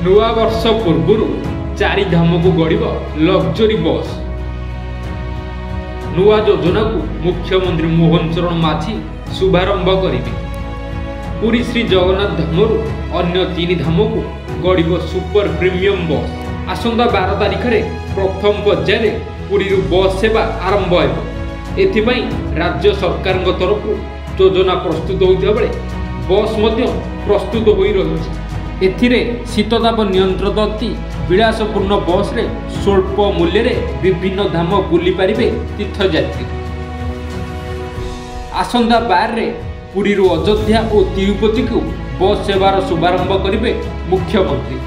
ନୂଆ ବର୍ଷ ପୂର୍ବରୁ ଚାରିଧାମକୁ ଗଡ଼ିବ ଲକ୍ଜରୀ ବସ୍। ନୂଆ ଯୋଜନାକୁ ମୁଖ୍ୟମନ୍ତ୍ରୀ ମୋହନ ଚରଣ ମାଝୀ ଶୁଭାରମ୍ଭ କରିବେ। ପୁରୀ ଶ୍ରୀ ଜଗନ୍ନାଥ ଧାମରୁ ଅନ୍ୟ ତିନି ଧାମକୁ ଗଡ଼ିବ ସୁପର ପ୍ରିମିୟମ ବସ୍। ଆସନ୍ତା 12 ତାରିଖରେ ପ୍ରଥମ ପର୍ଯ୍ୟାୟରେ ପୁରୀରୁ ବସ୍ ସେବା ଆରମ୍ଭ ହେବ। ଏଥିପାଇଁ ରାଜ୍ୟ ସରକାରଙ୍କ ତରଫରୁ ଯୋଜନା ପ୍ରସ୍ତୁତ ହୋଇଥିବା ବେଳେ ବସ୍ ମଧ୍ୟ ପ୍ରସ୍ତୁତ ହୋଇ ରହିଛି। ଏଥିରେ ଶୀତତାପ ନିୟନ୍ତ୍ରିତ ଅତି ବିଳାସପୂର୍ଣ୍ଣ ବସ୍ରେ ସ୍ୱଳ୍ପ ମୂଲ୍ୟରେ ବିଭିନ୍ନ ଧାମ ବୁଲିପାରିବେ ତୀର୍ଥଯାତ୍ରୀ। ଆସନ୍ତା 12ରେ ପୁରୀରୁ ଅଯୋଧ୍ୟା ଓ ତିରୁପତିକୁ ବସ୍ ସେବାର ଶୁଭାରମ୍ଭ କରିବେ ମୁଖ୍ୟମନ୍ତ୍ରୀ।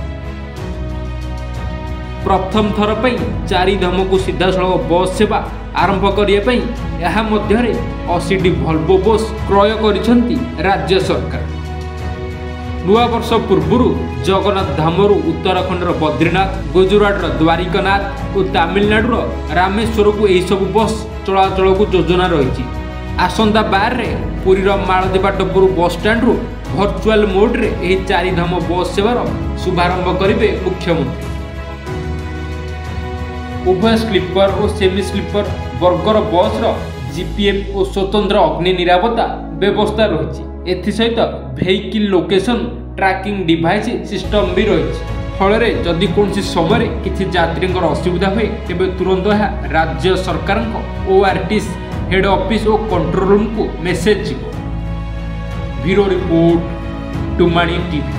ପ୍ରଥମ ଥର ପାଇଁ ଚାରିଧାମକୁ ସିଧାସଳଖ ବସ୍ ସେବା ଆରମ୍ଭ କରିବା ପାଇଁ ଏହା ମଧ୍ୟରେ 80ଟି ଭଲ୍ଭୋ ବସ୍ କ୍ରୟ କରିଛନ୍ତି ରାଜ୍ୟ ସରକାର। ନୂଆବର୍ଷ ପୂର୍ବରୁ ଜଗନ୍ନାଥ ଧାମରୁ ଉତ୍ତରାଖଣ୍ଡର ବଦ୍ରୀନାଥ, ଗୁଜୁରାଟର ଦ୍ୱାରିକାନାଥ ଓ ତାମିଲନାଡୁର ରାମେଶ୍ୱରକୁ ଏହିସବୁ ବସ୍ ଚଳାଚଳକୁ ଯୋଜନା ରହିଛି। ଆସନ୍ତା 12ରେ ପୁରୀର ମାଳତୀପାଟପୁର ବସ୍ଷ୍ଟାଣ୍ଡରୁ ଭର୍ଚୁଆଲ ମୋଡ୍ରେ ଏହି ଚାରିଧାମ ବସ୍ ସେବାର ଶୁଭାରମ୍ଭ କରିବେ ମୁଖ୍ୟମନ୍ତ୍ରୀ। ଉଭୟ ସ୍ଲିପର ଓ ସେମି ସ୍ଲିପର ବର୍ଗର ବସ୍ର ଜିପିଏମ୍ ଓ ସ୍ୱତନ୍ତ୍ର ଅଗ୍ନି ନିରାପତ୍ତା ବ୍ୟବସ୍ଥା ରହିଛି। ଏଥିସହିତ vehicle location tracking device system ବି ରହିଛି। ଫଳରେ ଯଦି କୌଣସି ସମୟରେ କିଛି ଯାତ୍ରୀଙ୍କର ଅସୁବିଧା ହୁଏ ତେବେ ତୁରନ୍ତ ଏହା ରାଜ୍ୟ ସରକାରଙ୍କ ORTC ହେଡ୍ ଅଫିସ୍ ଓ କଣ୍ଟ୍ରୋଲ ରୁମ୍କୁ ମେସେଜ ଯିବ। ବ୍ୟୁରୋ ରିପୋର୍ଟ, ଟୁମାଣି ଟିଭି।